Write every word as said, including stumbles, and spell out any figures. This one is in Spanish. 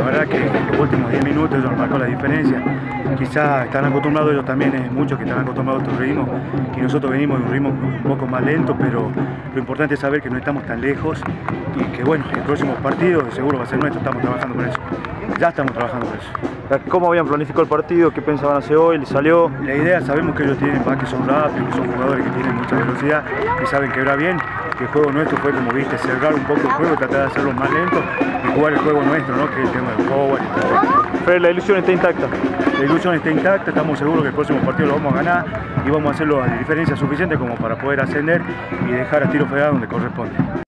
verdad que los últimos diez minutos ellos nos marcó la diferencia. Quizás están acostumbrados ellos también, es muchos que están acostumbrados a otro ritmo y nosotros venimos de un ritmo un poco más lento, pero lo importante es saber que no estamos tan lejos y que bueno, el próximo partido seguro va a ser nuestro, estamos trabajando por eso. Ya estamos trabajando por eso. ¿Cómo habían planificado el partido? ¿Qué pensaban hacer hoy? ¿Les salió? La idea, sabemos que ellos tienen más que son rápidos, que son jugadores que tienen mucha velocidad y saben quebrar bien. Que el juego nuestro fue, como viste, cerrar un poco el juego, tratar de hacerlo más lento y jugar el juego nuestro, ¿no? Que es el tema del forward y todo. Pero la ilusión está intacta. La ilusión está intacta, estamos seguros que el próximo partido lo vamos a ganar y vamos a hacerlo a diferencia suficiente como para poder ascender y dejar a tiro federal donde corresponde.